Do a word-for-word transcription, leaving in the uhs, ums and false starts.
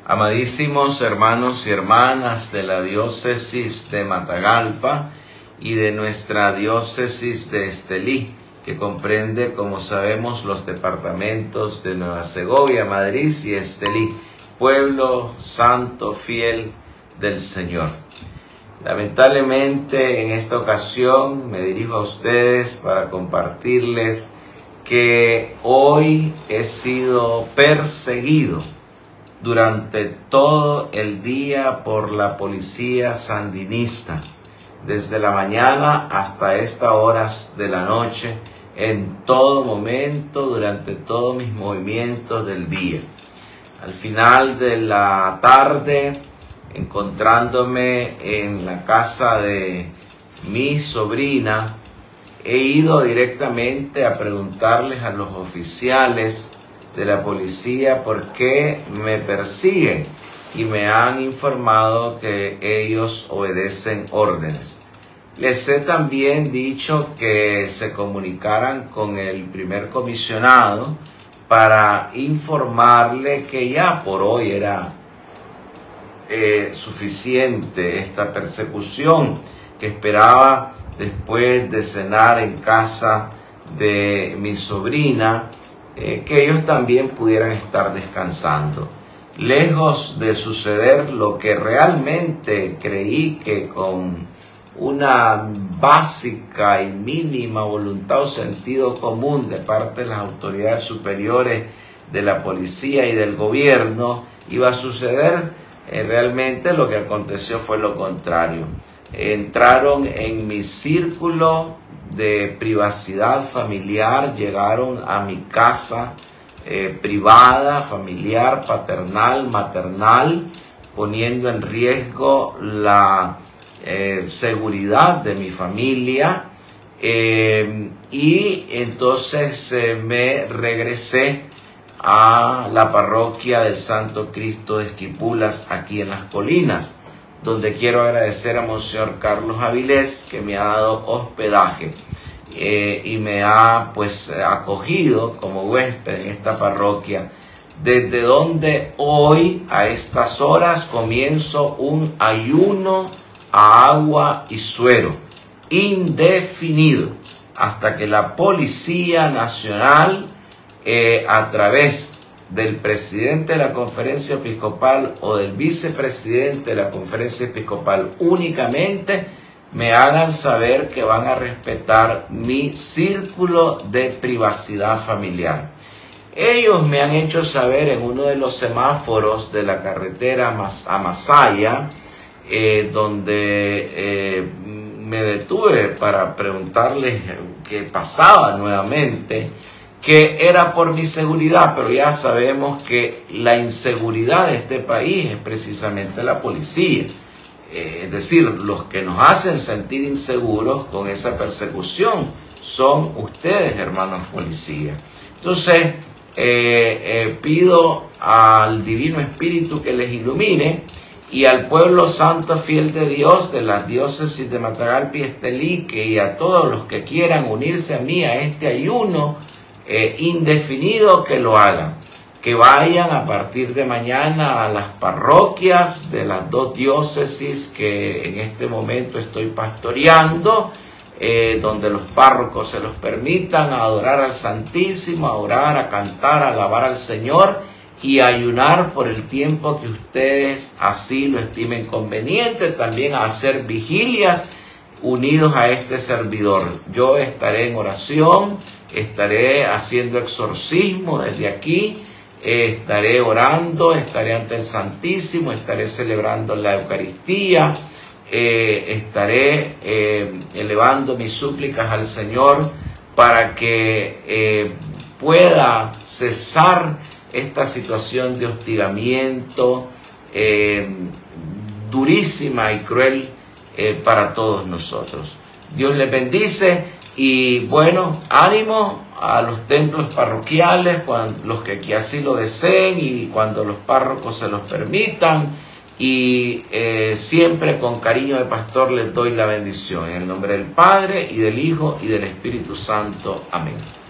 Amadísimos hermanos y hermanas de la diócesis de Matagalpa y de nuestra diócesis de Estelí, que comprende, como sabemos, los departamentos de Nueva Segovia, Madrid y Estelí, pueblo santo fiel del Señor. Lamentablemente, en esta ocasión me dirijo a ustedes para compartirles que hoy he sido perseguido durante todo el día por la policía sandinista, desde la mañana hasta estas horas de la noche, en todo momento, durante todos mis movimientos del día. Al final de la tarde, encontrándome en la casa de mi sobrina, he ido directamente a preguntarles a los oficiales de la policía por qué me persiguen, y me han informado que ellos obedecen órdenes. Les he también dicho que se comunicaran con el primer comisionado para informarle que ya por hoy era eh, suficiente esta persecución, que esperaba después de cenar en casa de mi sobrina, eh, que ellos también pudieran estar descansando. Lejos de suceder lo que realmente creí que con una básica y mínima voluntad o sentido común de parte de las autoridades superiores de la policía y del gobierno iba a suceder, eh, realmente lo que aconteció fue lo contrario. Entraron en mi círculo de privacidad familiar, llegaron a mi casa eh, privada, familiar, paternal, maternal, poniendo en riesgo la eh, seguridad de mi familia, eh, y entonces eh, me regresé a la parroquia del Santo Cristo de Esquipulas, aquí en Las Colinas, donde quiero agradecer a Monseñor Carlos Avilés, que me ha dado hospedaje eh, y me ha pues acogido como huésped en esta parroquia, desde donde hoy a estas horas comienzo un ayuno a agua y suero indefinido, hasta que la Policía Nacional, eh, a través del presidente de la Conferencia Episcopal o del vicepresidente de la Conferencia Episcopal únicamente, me hagan saber que van a respetar mi círculo de privacidad familiar. Ellos me han hecho saber en uno de los semáforos de la carretera a Masaya, eh, donde eh, me detuve para preguntarles qué pasaba nuevamente, que era por mi seguridad, pero ya sabemos que la inseguridad de este país es precisamente la policía. Eh, es decir, los que nos hacen sentir inseguros con esa persecución son ustedes, hermanos policías. Entonces, eh, eh, pido al Divino Espíritu que les ilumine, y al pueblo santo fiel de Dios de las diócesis de Matagalpa y Estelí, y a todos los que quieran unirse a mí a este ayuno Eh, indefinido, que lo hagan, que vayan a partir de mañana a las parroquias de las dos diócesis que en este momento estoy pastoreando, eh, donde los párrocos se los permitan, a adorar al Santísimo, a orar, a cantar, a alabar al Señor y a ayunar por el tiempo que ustedes así lo estimen conveniente, también a hacer vigilias unidos a este servidor. Yo estaré en oración, estaré haciendo exorcismo desde aquí, eh, estaré orando, estaré ante el Santísimo, estaré celebrando la Eucaristía, eh, estaré eh, elevando mis súplicas al Señor para que eh, pueda cesar esta situación de hostigamiento eh, durísima y cruel eh, para todos nosotros. Dios les bendice. Y bueno, ánimo a los templos parroquiales, cuando, los que, que así lo deseen, y cuando los párrocos se los permitan. Y eh, siempre con cariño de pastor les doy la bendición. En el nombre del Padre, y del Hijo, y del Espíritu Santo. Amén.